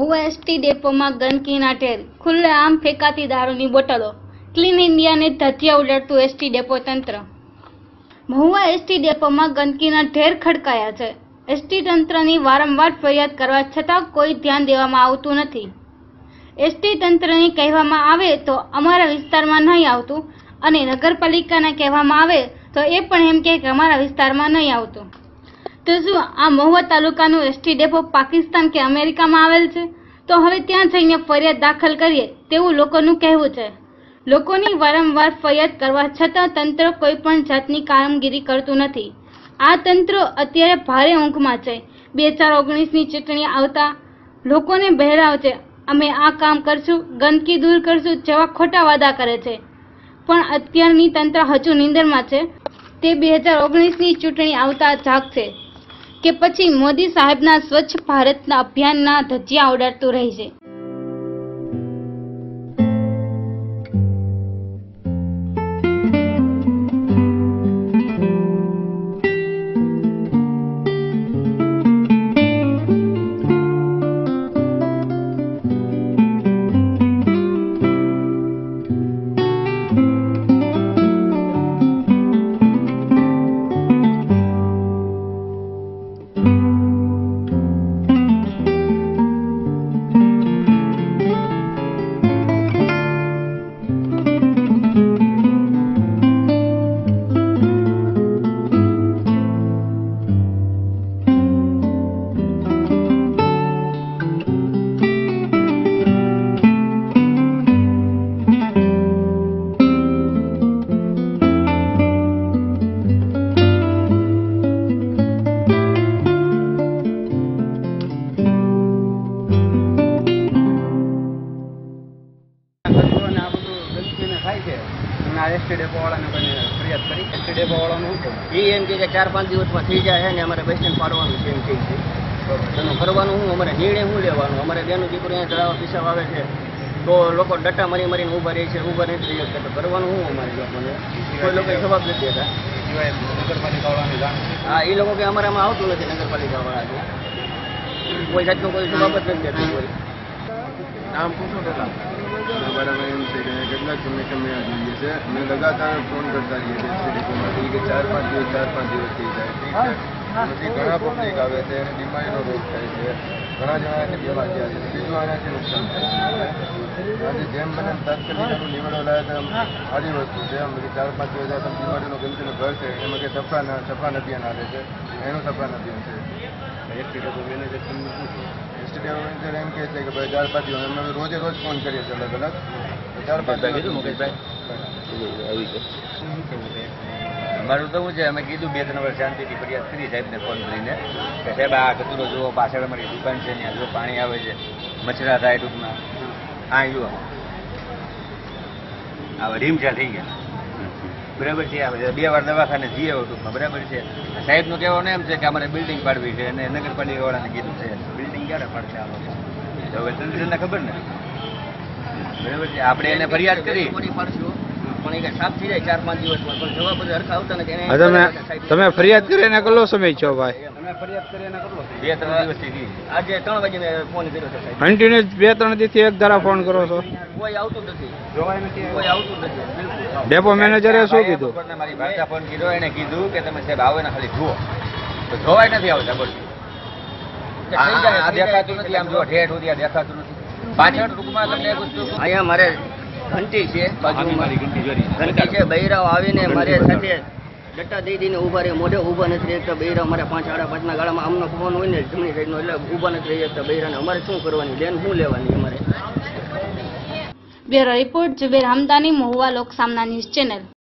Mahuva ST ડેપોમાં ગંદકીના ઢેર, ખુલ્લેઆમ ફેંકાતી દારૂની બોટલો, ક્લીન ઇન્ડિયાને ધજિયા ઉડાડતું એસટી ડેપો તંત્ર। મહુવા એસટી ડેપોમાં ગંદકીના ઢેર ખડકાયા છે। એસટી તંત્રની વારંવાર ફરિયાદ કરવા છતાં કોઈ ધ્યાન દેવામાં આવતું નથી। એસટી તંત્રને કહેવામાં આવે તો અમારા વિસ્તારમાં નહીં આવતું અને નગરપાલિકાને કહેવામાં આવે તો એ પણ એમ કે અમારા વિસ્તારમાં નહીં આવતું। તો શું આ મહુવા તાલુકાનું એસટી ડેપો પાકિસ્તાન કે અમેરિકામાં આવેલ છે? તો હવે ત્યાં જઈને ફરિયાદ દાખલ કરીએ તેવું લોકોનું કહેવું છે। લોકોની વારંવાર ફરિયાદ કરવા છતાં તંત્ર કોઈ પણ જાતની કામગીરી કરતું નથી। આ તંત્ર અત્યારે ભારે ઊંઘમાં છે। 2019ની ચૂંટણી આવતા લોકોને બહેરાવ છે, અમે આ કામ કરશું, ગંદકી દૂર કરશું જેવા ખોટા વાદા કરે છે, પણ અત્યારની તંત્ર હજુ નીંદરમાં છે। તે 2019ની ચૂંટણી આવતા જાગશે કે પછી મોદી સાહેબના સ્વચ્છ ભારતના અભિયાનના ધજિયા ઉડાડતું રહેશે। एसटी डेपो वाला ने फरियाद करी। एसटी डेपो वाला एम के 4-5 दिवस में थी जाए ने अमरे बस स्टेण्ड पाड़वानुं છે એમ કહે છે। તેનું કરવાનું હું અમારે નિર્ણય શું લેવાનો? અમારે બેનું દીકરો અહીંયા ચડાવવા પીસાવા આવે છે તો લોકો ડટ્ટા મારી મારીને ઊભા રહે છે, ઊભા નથી રહી શકતા, તો કરવાનું શું અમારે લોકોને? કોઈ લોકો જવાબ નથી દેતા। નગરપાલિકાવાળાની જાણ? હા, એ લોકો કે અમારામાં આવતું નથી નગરપાલિકાવાળા, કોઈ જાતનો કોઈ જવાબ જ નથી દેતું। કોઈ નામ પૂછો પેલા બરાબર એમ છે કે કેટલાક સમય જોઈએ છે, અમે લગાતાર ફોન કરતા રહીએ છીએ એસટી ડેપોમાંથી કે 4-5 દિવસ થઈ જાય, ઠીક છે। પછી ઘણા પબ્લિક આવે છે અને બીમારીનો રોગ થાય છે, ઘણા જણાને બીમાર થયા છે, બીજું આનાથી નુકસાન થાય છે। આજે જેમ બને તાત્કાલિક એનું નિવેડો લાવે તો સારી વસ્તુ છે। અમે 4-5 દિવસ બીમારીનો ગંદકીનું ઘર છે, એમાં કે સફાન અભિયાન આવે છે, એનું સફાન અભિયાન છે। એસટી ડેપો મેનેજર તમને પૂછું, એસટી ડેપો મેનેજર એમ કહે છે કે ભાઈ 4-5 દિવસ અમે રોજે રોજ ફોન કરીએ છીએ અલગ અલગ 4-5 દિવસ અમારું તો શું છે, અમે કીધું 2-3 વાર શાંતિથી ફરિયાદ કરી સાહેબને ફોન કરીને કે સાહેબ આ કચરો જુઓ, પાછળ અમારી દુકાન છે, ત્યાં જો પાણી આવે છે, મચ્છરા થાય ટૂંકમાં, આ જુઓ આ રીમછા થઈ ગયા, બરાબર છે। આવે 2 વાર દવાખાને જઈએ ટૂંકમાં, બરાબર છે। સાહેબનું કહેવાનું એમ છે કે અમારે બિલ્ડિંગ પાડવી છે અને નગરપાલિકાવાળાને કીધું છે બિલ્ડિંગ ક્યારે પાડશે આ લોકો? તો હવે તંત્રને ખબર ને, બરાબર છે। આપણે એને ફરિયાદ કરી પણ એ સાફ થઈ જાય 4-5 દિવસમાં, પણ જવાબ બધા હરખા આવતા નથી। તમે ફરિયાદ કરીને કેટલો સમય છો ભાઈ? અમે ફરિયાદ કરીને કેટલો 2-3 દિવસથી આજે 3 વાગે મેં ફોન કર્યો છે સાહેબ। કન્ટિન્યુઅસ 2-3 દિવસથી એક ધારા ફોન કરો છો? કોઈ આવતું નથી, જોવાય નથી, કોઈ આવતું નથી બિલકુલ। ડેપો મેનેજરે શું કીધું? મારી ભાષા ફોન કીધો, એને કીધું કે તમે સાહેબ આવો ને ખાલી જુઓ, તો જોવાય નથી આવતા, બોલ આ દેખાતું નથી, આમ જો ઠેઠ સુધી આ દેખાતું નથી, પાછળ ટૂંકમાં તમને અહીંયા મારે ઘંટી છે, ઘંટી છે, બૈરાઓ આવીને મારે સાથે ડટ્ટા દઈ દઈને ઊભા રહે, મોઢે ઊભા નથી રહી શકતા બૈરા। અમારે 5-5.5ના ગાળામાં આમનો ફોન હોય ને જમણી સાઈડનો, એટલે ઊભા નથી રહી શકતા બૈરાને। અમારે શું કરવાની બેન, શું લેવાની અમારે? Bureau report, Zuber Hamdani, Mahuva Lok Samna news channel.